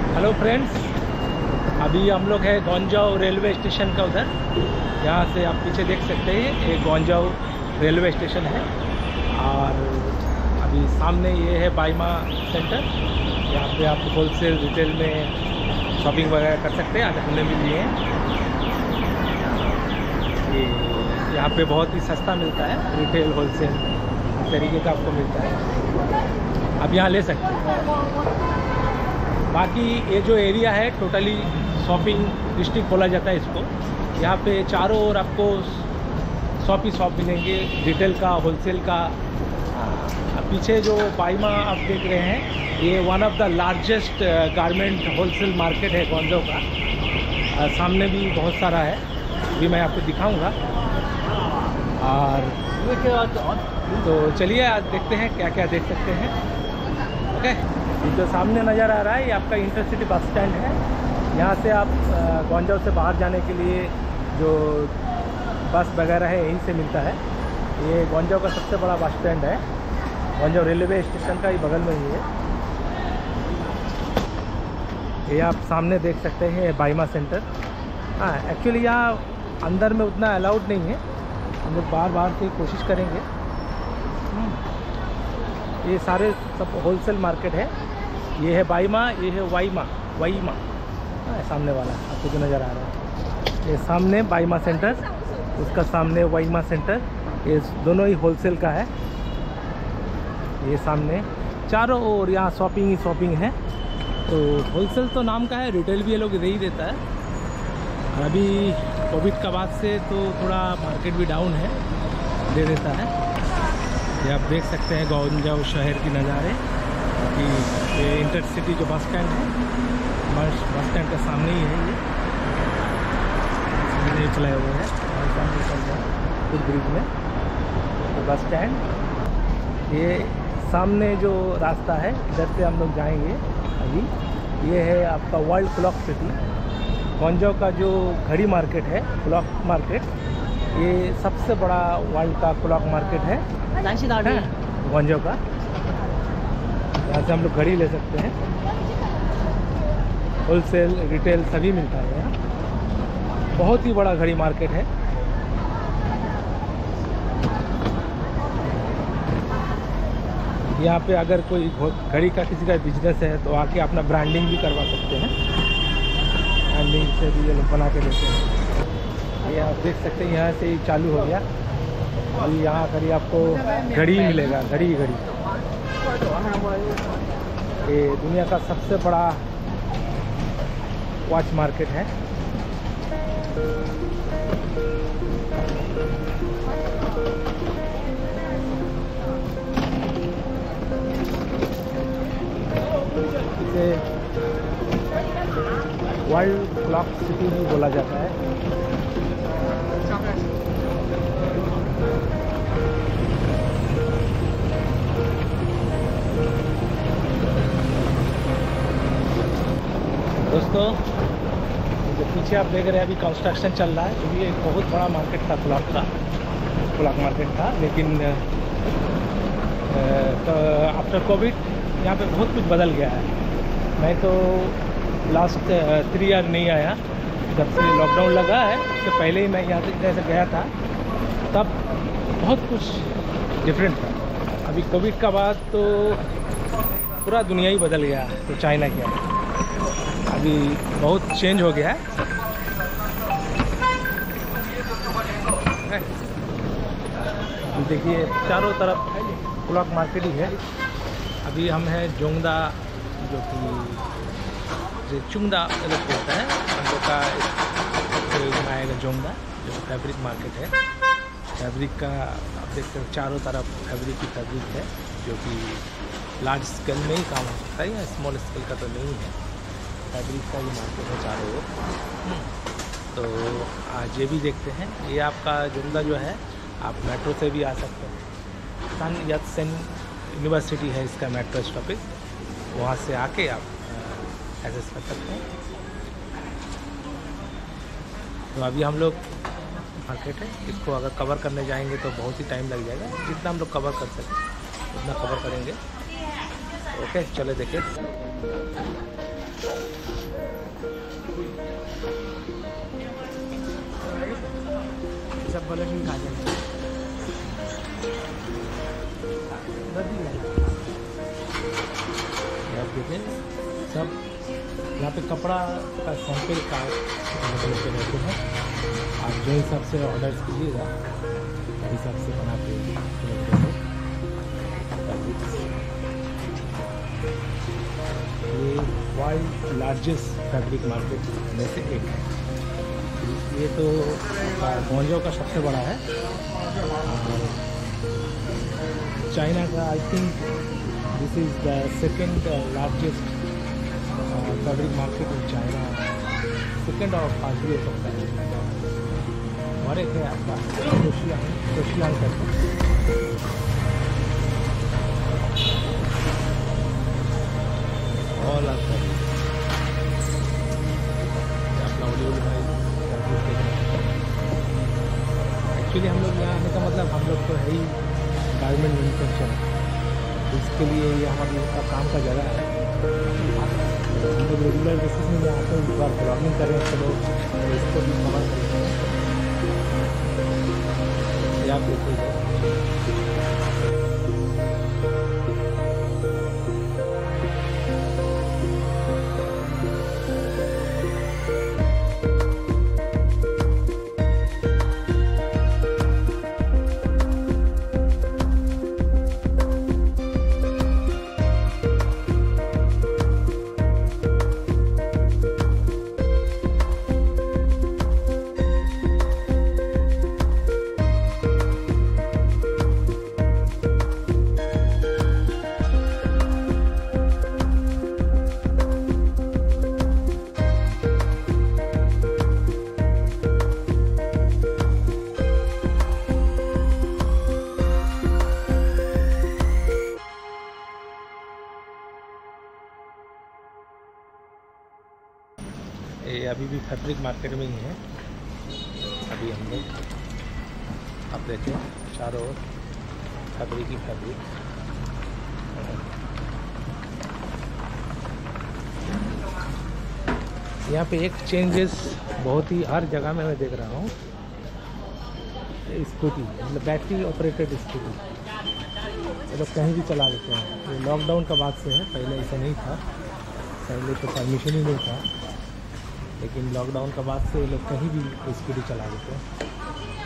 Hello friends, अभी हम लोग हैं गोंजाऊ रेलवे स्टेशन का उधर। यहाँ से आप पीछे देख सकते हैं ये गोंजाऊ रेलवे स्टेशन है। और अभी सामने ये है बाईमा सेंटर। यहाँ पे आप होलसेल रिटेल में शॉपिंग वगैरह कर सकते हैं। आज हमने भी लिए हैं। ये यहाँ पे बहुत ही सस्ता मिलता है, रिटेल होलसेल इस तरीके का आपको मिलता है। आप यहाँ ले सकते हैं। बाकी ये जो एरिया है टोटली शॉपिंग डिस्ट्रिक्ट बोला जाता है इसको। यहाँ पे चारों ओर आपको शॉप ही शॉप मिलेंगे, रिटेल का, होलसेल का। पीछे जो बाईमा आप देख रहे हैं ये one of the largest garment wholesale market है गोंजाऊ का। सामने भी बहुत सारा है, भी मैं आपको दिखाऊंगा। और तो चलिए आज देखते हैं क्या क्या देख सकते हैं। ओके, जो सामने नज़र आ रहा है ये आपका इंटरसिटी बस स्टैंड है। यहाँ से आप गोंजाऊ से बाहर जाने के लिए जो बस वगैरह है यहीं से मिलता है। ये गोंजाऊ का सबसे बड़ा बस स्टैंड है। गोंजाऊ रेलवे स्टेशन का ही बगल में ही है। ये आप सामने देख सकते हैं बाईमा सेंटर। हाँ, एक्चुअली यहाँ अंदर में उतना अलाउड नहीं है। हम लोग बाहर से कोशिश करेंगे। ये सारे सब होलसेल मार्केट है। ये है बाईमा, ये है वाईमा। सामने वाला आपको जो नज़र आ रहा है ये सामने बाईमा सेंटर, उसका सामने वाईमा सेंटर। ये दोनों ही होलसेल का है। ये सामने चारों ओर यहाँ शॉपिंग ही शॉपिंग है। तो होलसेल तो नाम का है, रिटेल भी ये लोग दे ही देता है। और अभी कोविड का बाद से तो थोड़ा मार्केट भी डाउन है, दे देता है। ये आप देख सकते हैं गोंजाऊ शहर की नज़ारे कि ये इंटरसिटी जो बस स्टैंड है, बस स्टैंड के सामने ही है। ये चलाए हुए हैं सामने चल रहा है फुट ब्रिज में तो बस स्टैंड। ये सामने जो रास्ता है इधर से हम लोग जाएंगे अभी। ये है आपका वर्ल्ड क्लॉक सिटी। गोंजाऊ का जो घड़ी मार्केट है, क्लॉक मार्केट, ये सबसे बड़ा वर्ल्ड का क्लॉक मार्केट है गोंजाऊ का। यहाँ से हम लोग घड़ी ले सकते हैं। होलसेल रिटेल सभी मिलता है यहाँ। बहुत ही बड़ा घड़ी मार्केट है। यहाँ पे अगर कोई घड़ी का किसी का बिजनेस है तो आके अपना ब्रांडिंग भी करवा सकते हैं। ब्रांडिंग से भी ये लोग बना के देते हैं। ये आप देख सकते हैं यहाँ से ही चालू हो गया। अभी यहाँ करीब आपको घड़ी मिलेगा, घड़ी। ये दुनिया का सबसे बड़ा वॉच मार्केट है। इसे वर्ल्ड क्लॉक सिटी भी बोला जाता है। दोस्तों, जो पीछे आप देख रहे हैं अभी कंस्ट्रक्शन चल रहा है। ये एक बहुत बड़ा मार्केट था, क्लॉक मार्केट था। लेकिन तो आफ्टर कोविड यहाँ पे बहुत कुछ बदल गया है। मैं तो लास्ट 3 ईयर नहीं आया, जब से लॉकडाउन लगा है। उससे पहले ही मैं यहाँ से जैसे गया था तब बहुत कुछ डिफरेंट था। अभी कोविड का बाद तो पूरा दुनिया ही बदल गया है। तो चाइना क्या है, अभी बहुत चेंज हो गया है। देखिए चारों तरफ क्लॉक मार्केट ही है। अभी हम हैं जोंगदा, जो कि चुंगदा अलग होता है हम लोग का। आएगा जोंगदा, जो फैब्रिक मार्केट है। फैब्रिक का आप देखते हैं चारों तरफ फैब्रिक ही फैब्रिक है, जो कि लार्ज स्केल में ही काम हो सकता है या स्मॉल स्केल का तो नहीं है। फैब्रिक का ये मार्केट है चारों ओर। तो आज ये भी देखते हैं। ये आपका जोंगदा जो है, आप मेट्रो से भी आ सकते हैं। सन यात्सेन यूनिवर्सिटी है इसका मेट्रो स्टॉपेज, वहाँ से आके आप एक्सेस कर सकते हैं। तो अभी हम लोग मार्केट है, इसको अगर कवर करने जाएंगे तो बहुत ही टाइम लग जाएगा। जितना हम लोग कवर कर सकें उतना कवर करेंगे। ओके, चले देखिए। कॉलेज भी खा जाएंगे। आप देखें सब यहाँ पे कपड़ा का सैंपल का रहते हैं। आप जो हिसाब से ऑर्डर्स कीजिएगा उस हिसाब से बना के ये वर्ल्ड लार्जेस्ट फैब्रिक मार्केट में से एक है। ये तो गोंजो का सबसे बड़ा है। चाइना का I think this is the second largest fabric market in China, second और फर्स्ट भी हो सकता है। और एक है आपका सोशियाल करके, ऑल आपका एक्चुअली हम लोग यहाँ आने का मतलब हम लोग तो है ही गारमेंट मैन्युफैक्चर, इसके लिए ये हमारे लोग का काम का जगह है। हम लोग रेगुलर बेसिस में यहाँ पर एक बार ब्लॉगिंग कर रहे हैं, चलो इसको भी कवर करेंगे। आप देखिए ये अभी भी फैब्रिक मार्केट में ही है। अभी हम लोग आप देखें चारों ओर फैब्रिक ही फैब्रिक। यहाँ पे एक चेंजेस बहुत ही हर जगह में मैं देख रहा हूँ, स्कूटी मतलब बैटरी ऑपरेटेड स्कूटी ये लोग कहीं भी चला लेते हैं। ये लॉकडाउन का बाद से है, पहले ऐसा नहीं था, पहले तो परमिशन ही नहीं था, लेकिन लॉकडाउन का बाद से ये लोग कहीं भी स्कूटी चला लेते हैं।